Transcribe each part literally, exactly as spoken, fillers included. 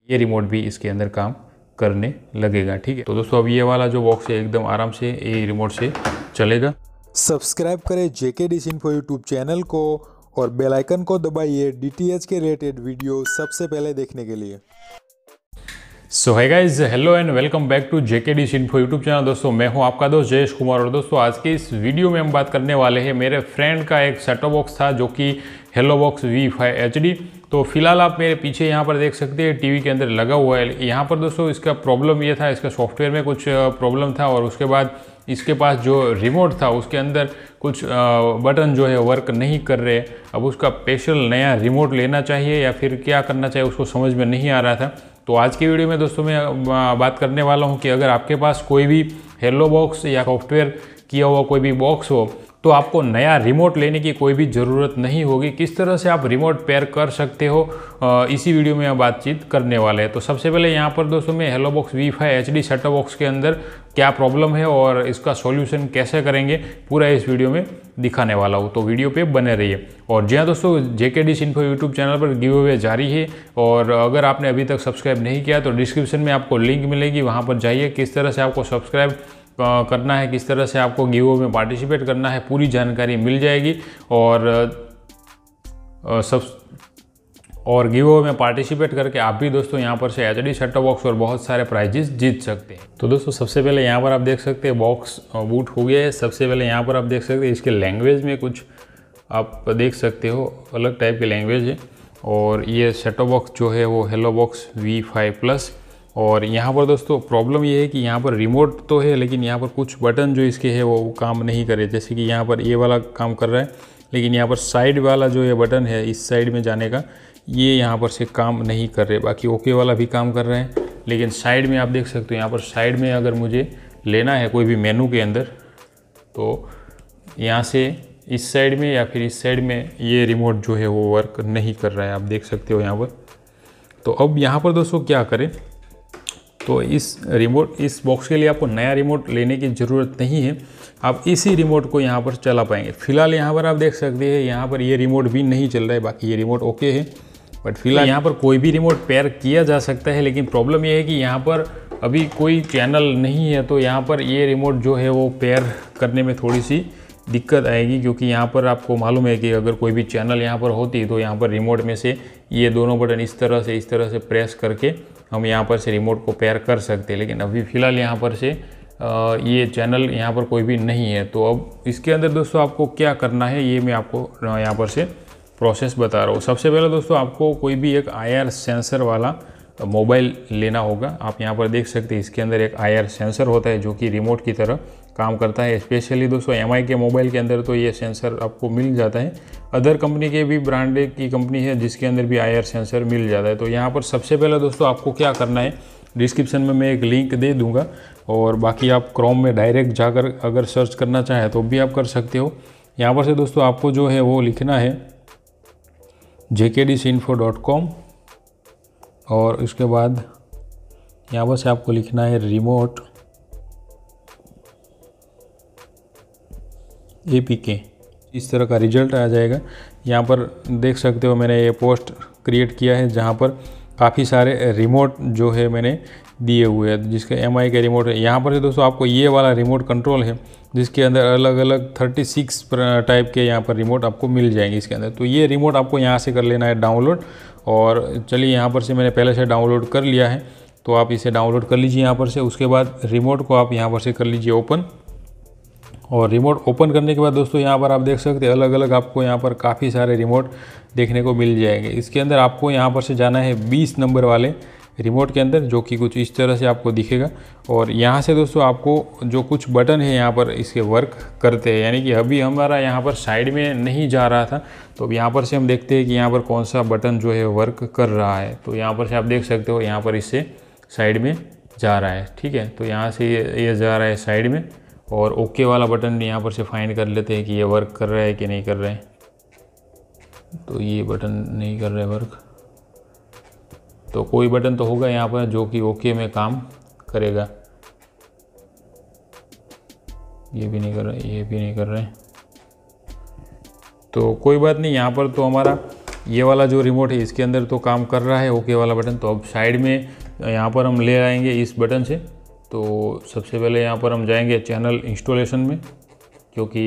ये रिमोट भी इसके अंदर काम करने लगेगा। ठीक है, तो दोस्तों अब ये वाला जो बॉक्स है एकदम आराम से ये रिमोट से चलेगा। सब्सक्राइब करें JK dish info YouTube channel को और बेल आइकन को दबाइए डीटीएच के रिलेटेड वीडियो सबसे पहले देखने के लिए। सो है guys, hello and welcome back to JK dish info YouTube channel. दोस्तों मैं हूं आपका दोस्त जयेश कुमार और दोस्तों आज के इस वीडियो में हम बात करने वाले हैं मेरे फ्रेंड का एक सेटअप बॉक्स था जो कि hello box V five H D. तो फिलहाल आप मेरे पीछे यहाँ पर देख सकते हैं टीवी के अंदर लगा हुआ है। यहाँ पर दोस्तों इसका प्रॉब्लम ये था, इसका सॉफ्टवेयर में कुछ प्रॉब्लम था और उसके बाद इसके पास जो रिमोट था उसके अंदर कुछ बटन जो है वर्क नहीं कर रहे। अब उसका स्पेशल नया रिमोट लेना चाहिए या फिर क्या करना चाहिए उसको समझ में नहीं आ रहा था। तो आज की वीडियो में दोस्तों मैं बात करने वाला हूं कि अगर आपके पास कोई भी हेलो बॉक्स या सॉफ्टवेयर किया हुआ कोई भी बॉक्स हो तो आपको नया रिमोट लेने की कोई भी ज़रूरत नहीं होगी। किस तरह से आप रिमोट पेयर कर सकते हो इसी वीडियो में हम बातचीत करने वाले हैं। तो सबसे पहले यहाँ पर दोस्तों मैं hello box V five H D setup box के अंदर क्या प्रॉब्लम है और इसका सॉल्यूशन कैसे करेंगे पूरा इस वीडियो में दिखाने वाला हूँ, तो वीडियो पे बने रहिए। और जी हाँ दोस्तों, JK dish info YouTube channel पर गिव अवे जारी है और अगर आपने अभी तक सब्सक्राइब नहीं किया तो डिस्क्रिप्शन में आपको लिंक मिलेगी, वहाँ पर जाइए। किस तरह से आपको सब्सक्राइब करना है, किस तरह से आपको गिव अवे में पार्टिसिपेट करना है, पूरी जानकारी मिल जाएगी। और सब और गिव अवे में पार्टिसिपेट करके आप भी दोस्तों यहाँ पर से एच डी सेटअप बॉक्स और बहुत सारे प्राइजेस जीत सकते हैं। तो दोस्तों सबसे पहले यहाँ पर आप देख सकते हैं बॉक्स बूट हो गया है। सबसे पहले यहाँ पर आप देख सकते हैं इसके लैंग्वेज में कुछ आप देख सकते हो अलग टाइप की लैंग्वेज है। और ये सेटअप बॉक्स जो है वो hello box V five plus. और यहाँ पर दोस्तों प्रॉब्लम ये है कि यहाँ पर रिमोट तो है लेकिन यहाँ पर कुछ बटन जो इसके है वो काम नहीं करे। जैसे कि यहाँ पर ये वाला काम कर रहा है लेकिन यहाँ पर साइड वाला जो ये बटन है इस साइड में जाने का ये यहाँ पर से काम नहीं कर रहे। बाकी ओके वाला भी काम कर रहे हैं लेकिन साइड में आप देख सकते हो यहाँ पर साइड में अगर मुझे लेना है कोई भी मेनू के अंदर तो यहाँ से इस साइड में या फिर इस साइड में ये रिमोट जो है वो वर्क नहीं कर रहा है, आप देख सकते हो यहाँ पर। तो अब यहाँ पर दोस्तों क्या करें, तो इस रिमोट इस बॉक्स के लिए आपको नया रिमोट लेने की ज़रूरत नहीं है, आप इसी रिमोट को यहाँ पर चला पाएंगे। फिलहाल यहाँ पर आप देख सकते हैं यहाँ पर ये रिमोट भी नहीं चल रहा है, बाकी ये रिमोट ओके है। बट फिलहाल यहाँ पर कोई भी रिमोट पेयर किया जा सकता है लेकिन प्रॉब्लम ये है कि यहाँ पर अभी कोई चैनल नहीं है। तो यहाँ पर ये रिमोट जो है वो पेयर करने में थोड़ी सी दिक्कत आएगी, क्योंकि यहाँ पर आपको मालूम है कि अगर कोई भी चैनल यहाँ पर होती तो यहाँ पर रिमोट में से ये दोनों बटन इस तरह से इस तरह से प्रेस करके हम यहाँ पर से रिमोट को पेयर कर सकते हैं। लेकिन अभी फ़िलहाल यहाँ पर से आ, ये चैनल यहाँ पर कोई भी नहीं है। तो अब इसके अंदर दोस्तों आपको क्या करना है ये मैं आपको यहाँ पर से प्रोसेस बता रहा हूँ। सबसे पहले दोस्तों आपको कोई भी एक आई आर सेंसर वाला मोबाइल लेना होगा। आप यहाँ पर देख सकते हैं इसके अंदर एक आई आर सेंसर होता है जो कि रिमोट की तरह काम करता है। स्पेशली दोस्तों एम आई के मोबाइल के अंदर तो ये सेंसर आपको मिल जाता है। अदर कंपनी के भी ब्रांडेड की कंपनी है जिसके अंदर भी आई आर सेंसर मिल जाता है। तो यहाँ पर सबसे पहले दोस्तों आपको क्या करना है, डिस्क्रिप्शन में मैं एक लिंक दे दूँगा और बाकी आप क्रोम में डायरेक्ट जाकर अगर सर्च करना चाहें तो भी आप कर सकते हो। यहाँ पर से दोस्तों आपको जो है वो लिखना है JK dish info dot com और उसके बाद यहाँ पर से आपको लिखना है रिमोट ए पी के। इस तरह का रिजल्ट आ जाएगा। यहाँ पर देख सकते हो मैंने ये पोस्ट क्रिएट किया है जहाँ पर काफ़ी सारे रिमोट जो है मैंने दिए हुए हैं जिसके एम आई के रिमोट है। यहाँ पर से दोस्तों आपको ये वाला रिमोट कंट्रोल है जिसके अंदर अलग अलग छत्तीस टाइप के यहाँ पर रिमोट आपको मिल जाएंगे इसके अंदर। तो ये रिमोट आपको यहाँ से कर लेना है डाउनलोड। और चलिए यहाँ पर से मैंने पहले से डाउनलोड कर लिया है तो आप इसे डाउनलोड कर लीजिए यहाँ पर से। उसके बाद रिमोट को आप यहाँ पर से कर लीजिए ओपन। और रिमोट ओपन करने के बाद दोस्तों यहाँ पर आप देख सकते हैं अलग अलग आपको यहाँ पर काफ़ी सारे रिमोट देखने को मिल जाएंगे। इसके अंदर आपको यहाँ पर से जाना है बीस नंबर वाले रिमोट के अंदर जो कि कुछ इस तरह से आपको दिखेगा। और यहाँ से दोस्तों आपको जो कुछ बटन है यहाँ पर इसके वर्क करते हैं, यानी कि अभी हमारा यहाँ पर साइड में नहीं जा रहा था तो अब यहाँ पर से हम देखते हैं कि यहाँ पर कौन सा बटन जो है वर्क कर रहा है। तो यहाँ पर से आप देख सकते हो यहाँ पर इससे साइड में जा रहा है। ठीक है, तो यहाँ से ये ये जा रहा है साइड में और ओके वाला बटन यहाँ पर से फाइंड कर लेते हैं कि ये वर्क कर रहा है कि नहीं कर रहा है। तो ये बटन नहीं कर रहा है वर्क, तो कोई बटन तो होगा यहाँ पर जो कि ओके में काम करेगा। ये भी नहीं कर रहा है, ये भी नहीं कर रहे हैं, तो कोई बात नहीं। यहाँ पर तो हमारा ये वाला जो रिमोट है इसके अंदर तो काम कर रहा है ओके वाला बटन। तो अब साइड में यहाँ पर हम ले आएंगे इस बटन से। तो सबसे पहले यहाँ पर हम जाएंगे चैनल इंस्टॉलेशन में, क्योंकि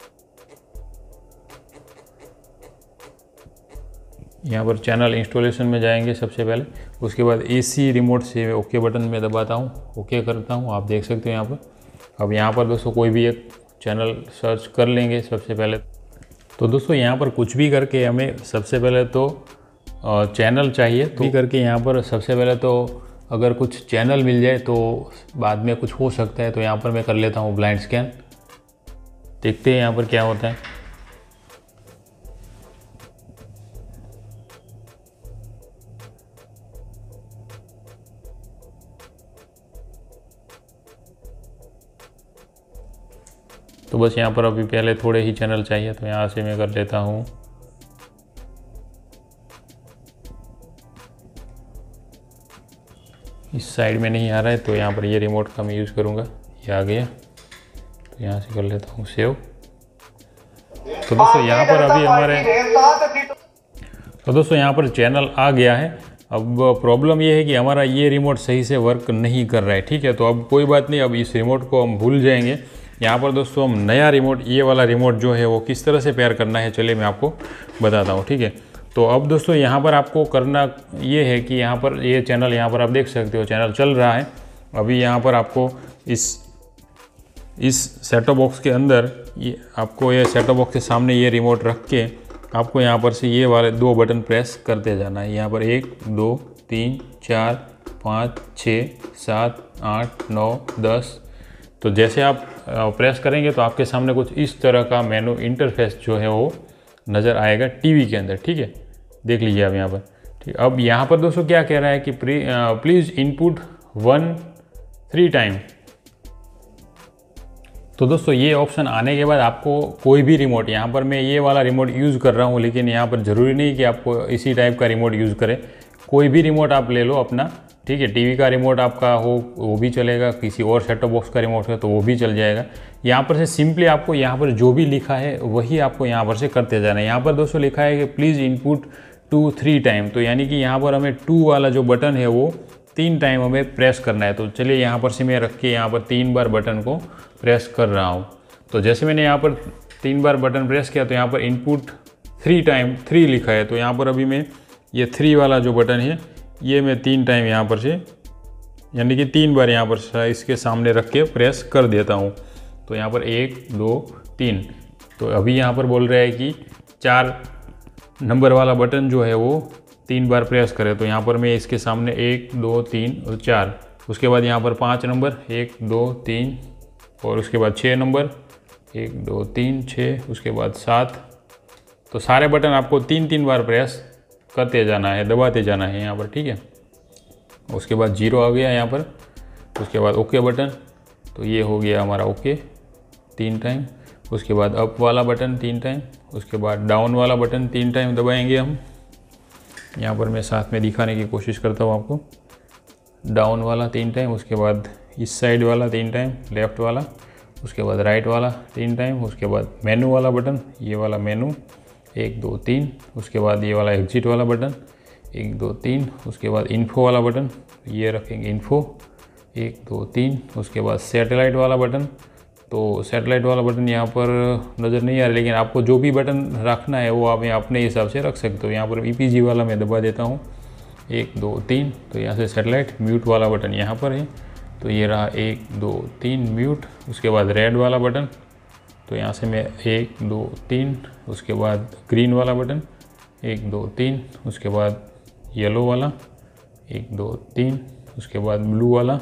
यहाँ पर चैनल इंस्टॉलेशन में जाएंगे सबसे पहले। उसके बाद एसी रिमोट से ओके बटन में दबाता हूँ, ओके करता हूँ। आप देख सकते हो यहाँ पर। अब यहाँ पर दोस्तों कोई भी एक चैनल सर्च कर लेंगे सबसे पहले। तो दोस्तों यहाँ पर कुछ भी करके हमें सबसे पहले तो चैनल चाहिए, तो भी करके यहाँ पर सबसे पहले तो अगर कुछ चैनल मिल जाए तो बाद में कुछ हो सकता है। तो यहाँ पर मैं कर लेता हूँ ब्लाइंड स्कैन, देखते हैं यहाँ पर क्या होता है। तो बस यहाँ पर अभी पहले थोड़े ही चैनल चाहिए, तो यहाँ से मैं कर लेता हूँ इस साइड में नहीं आ रहा है, तो यहाँ पर ये रिमोट का मैं यूज़ करूँगा। ये आ गया, तो यहाँ से कर लेता हूँ सेव। तो दोस्तों यहाँ पर अभी हमारे तो दोस्तों यहाँ पर चैनल आ गया है। अब प्रॉब्लम ये है कि हमारा ये रिमोट सही से वर्क नहीं कर रहा है, ठीक है। तो अब कोई बात नहीं, अब इस रिमोट को हम भूल जाएंगे। यहाँ पर दोस्तों हम नया रिमोट, ये वाला रिमोट जो है वो किस तरह से पेयर करना है, चलिए मैं आपको बताता हूँ, ठीक है। तो अब दोस्तों यहाँ पर आपको करना ये है कि यहाँ पर ये चैनल, यहाँ पर आप देख सकते हो चैनल चल रहा है। अभी यहाँ पर आपको इस इस सेटअप बॉक्स के अंदर ये आपको ये सेटअप बॉक्स के सामने ये रिमोट रख के आपको यहाँ पर से ये वाले दो बटन प्रेस करते जाना है। यहाँ पर एक दो तीन चार पाँच छः सात आठ नौ दस। तो जैसे आप प्रेस करेंगे तो आपके सामने कुछ इस तरह का मेनू इंटरफेस जो है वो नज़र आएगा टीवी के अंदर, ठीक है। देख लीजिए आप यहाँ पर, ठीक। अब यहाँ पर दोस्तों क्या कह रहा है कि please input one three time. तो दोस्तों ये ऑप्शन आने के बाद आपको कोई भी रिमोट, यहाँ पर मैं ये वाला रिमोट यूज़ कर रहा हूँ, लेकिन यहाँ पर ज़रूरी नहीं कि आपको इसी टाइप का रिमोट यूज़ करें। कोई भी रिमोट आप ले लो अपना, ठीक है। टीवी का रिमोट आपका हो वो भी चलेगा, किसी और सेटअप बॉक्स का रिमोट है तो वो भी चल जाएगा। यहाँ पर से सिंपली आपको यहाँ पर जो भी लिखा है वही आपको यहाँ पर से करते जाना है। यहाँ पर दोस्तों लिखा है कि please input two three time, तो यानी कि यहाँ पर हमें टू वाला जो बटन है वो तीन टाइम हमें प्रेस करना है। तो चलिए यहाँ पर से मैं रख के यहाँ पर तीन बार बटन को प्रेस कर रहा हूँ। तो जैसे मैंने यहाँ पर तीन बार बटन प्रेस किया तो यहाँ पर इनपुट थ्री टाइम थ्री लिखा है। तो यहाँ पर अभी मैं ये थ्री वाला जो बटन है ये मैं तीन टाइम यहाँ पर से, यानी कि तीन बार यहाँ पर इसके सामने रख के प्रेस कर देता हूँ। तो यहाँ पर एक दो तीन। तो अभी यहाँ पर बोल रहा है कि चार नंबर वाला बटन जो है वो तीन बार प्रेस करें। तो यहाँ पर मैं इसके सामने एक दो तीन और चार, उसके बाद यहाँ पर पाँच नंबर एक दो तीन, और उसके बाद छः नंबर एक दो तीन छः, उसके बाद सात। तो सारे बटन आपको तीन तीन बार प्रेस करते जाना है, दबाते जाना है यहाँ पर, ठीक है। उसके बाद जीरो आ गया यहाँ पर, उसके बाद ओके बटन, तो ये हो गया हमारा ओके तीन टाइम। उसके बाद अप वाला बटन तीन टाइम, उसके बाद डाउन वाला बटन तीन टाइम दबाएंगे हम। यहाँ पर मैं साथ में दिखाने की कोशिश करता हूँ आपको। डाउन वाला तीन टाइम, उसके बाद इस साइड वाला तीन टाइम, लेफ़्ट वाला, उसके बाद राइट वाला तीन टाइम, उसके बाद मेनू वाला बटन, ये वाला मेनू एक दो तीन, उसके बाद ये वाला एग्जिट वाला बटन एक दो तीन, उसके बाद इन्फो वाला बटन, ये रखेंगे इन्फो एक दो तीन, उसके बाद सैटेलाइट वाला बटन। तो सैटेलाइट वाला बटन यहाँ पर नज़र नहीं आ रहा, लेकिन आपको जो भी बटन रखना है वो आप अपने हिसाब से रख सकते हो। यहाँ पर ई पी जी वाला मैं दबा देता हूँ एक दो तीन। तो यहाँ से सैटेलाइट म्यूट वाला बटन यहाँ पर है, तो ये रहा एक दो तीन म्यूट। उसके बाद रेड वाला बटन, तो यहाँ से मैं एक दो तीन, उसके बाद ग्रीन वाला बटन एक दो तीन, उसके बाद येलो वाला एक दो तीन, उसके बाद ब्लू वाला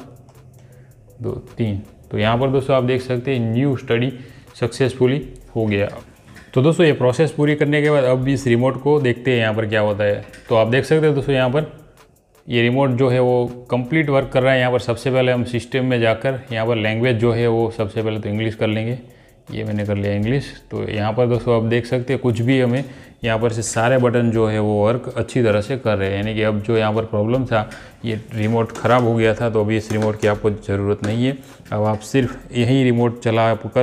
दो तीन। तो यहाँ पर दोस्तों आप देख सकते हैं न्यू स्टडी सक्सेसफुली हो गया। तो दोस्तों ये प्रोसेस पूरी करने के बाद अब इस रिमोट को देखते हैं यहाँ पर क्या होता है। तो आप देख सकते हैं दोस्तों यहाँ पर ये रिमोट जो है वो कंप्लीट वर्क कर रहा है। यहाँ पर सबसे पहले हम सिस्टम में जाकर यहाँ पर लैंग्वेज जो है वो सबसे पहले तो इंग्लिश कर लेंगे। ये मैंने कर लिया इंग्लिश। तो यहाँ पर दोस्तों आप देख सकते हैं कुछ भी हमें यहाँ पर से सारे बटन जो है वो वर्क अच्छी तरह से कर रहे हैं। यानी कि अब जो यहाँ पर प्रॉब्लम था, ये रिमोट ख़राब हो गया था, तो अभी इस रिमोट की आपको ज़रूरत नहीं है। अब आप सिर्फ यही रिमोट चला कर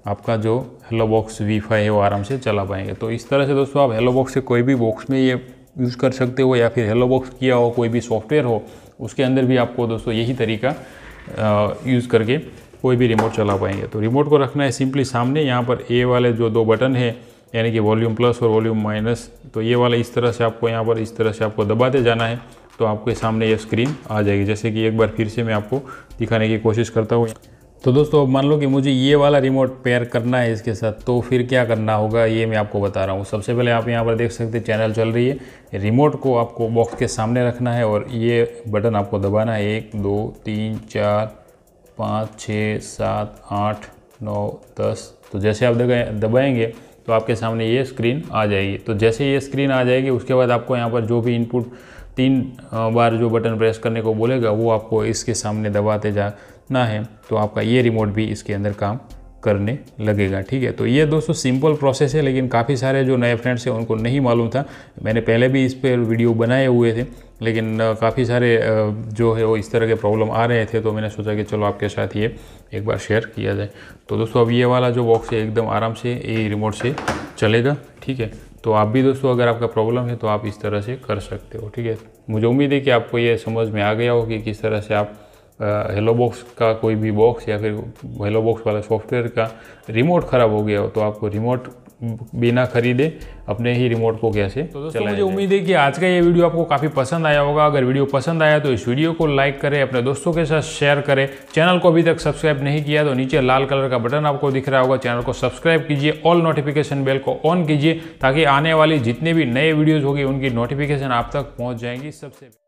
आपका जो हेलो बॉक्स वी फाई है वो आराम से चला पाएंगे। तो इस तरह से दोस्तों आप हेलो बॉक्स से कोई भी बॉक्स में ये यूज़ कर सकते हो, या फिर हेलो बॉक्स किया हो कोई भी सॉफ्टवेयर हो उसके अंदर भी आपको दोस्तों यही तरीका यूज़ करके कोई भी रिमोट चला पाएंगे। तो रिमोट को रखना है सिंपली सामने, यहाँ पर ए वाले जो दो बटन है यानी कि वॉल्यूम प्लस और वॉल्यूम माइनस, तो ये वाला इस तरह से आपको यहाँ पर इस तरह से आपको दबाते जाना है, तो आपके सामने ये स्क्रीन आ जाएगी। जैसे कि एक बार फिर से मैं आपको दिखाने की कोशिश करता हूँ। तो दोस्तों अब मान लो कि मुझे ये वाला रिमोट पेयर करना है इसके साथ, तो फिर क्या करना होगा ये मैं आपको बता रहा हूँ। सबसे पहले आप यहाँ पर देख सकते हैं चैनल चल रही है, रिमोट को आपको बॉक्स के सामने रखना है और ये बटन आपको दबाना है। एक दो तीन चार पाँच छः सात आठ नौ दस, तो जैसे आप दबाएंगे तो आपके सामने ये स्क्रीन आ जाएगी। तो जैसे ये स्क्रीन आ जाएगी उसके बाद आपको यहाँ पर जो भी इनपुट तीन बार जो बटन प्रेस करने को बोलेगा वो आपको इसके सामने दबाते जाना है, तो आपका ये रिमोट भी इसके अंदर काम करने लगेगा। ठीक है, तो ये दोस्तों सिंपल प्रोसेस है, लेकिन काफ़ी सारे जो नए फ्रेंड्स हैं उनको नहीं मालूम था। मैंने पहले भी इस पर वीडियो बनाए हुए थे, लेकिन काफ़ी सारे जो है वो इस तरह के प्रॉब्लम आ रहे थे, तो मैंने सोचा कि चलो आपके साथ ये एक बार शेयर किया जाए। तो दोस्तों अब ये वाला जो बॉक्स है एकदम आराम से ये रिमोट से चलेगा। ठीक है, तो आप भी दोस्तों अगर आपका प्रॉब्लम है तो आप इस तरह से कर सकते हो। ठीक है, मुझे उम्मीद है कि आपको ये समझ में आ गया हो कि किस तरह से आप हेलो बॉक्स का कोई भी बॉक्स या फिर हेलो बॉक्स वाला सॉफ्टवेयर का रिमोट ख़राब हो गया हो तो आपको रिमोट बिना खरीदे अपने ही रिमोट को कैसे तो दोस्तों मुझे उम्मीद है कि आज का ये वीडियो आपको काफ़ी पसंद आया होगा। अगर वीडियो पसंद आया तो इस वीडियो को लाइक करें, अपने दोस्तों के साथ शेयर करें। चैनल को अभी तक सब्सक्राइब नहीं किया तो नीचे लाल कलर का बटन आपको दिख रहा होगा, चैनल को सब्सक्राइब कीजिए, ऑल नोटिफिकेशन बेल को ऑन कीजिए ताकि आने वाली जितने भी नए वीडियोज़ होगी उनकी नोटिफिकेशन आप तक पहुँच जाएंगी सबसे।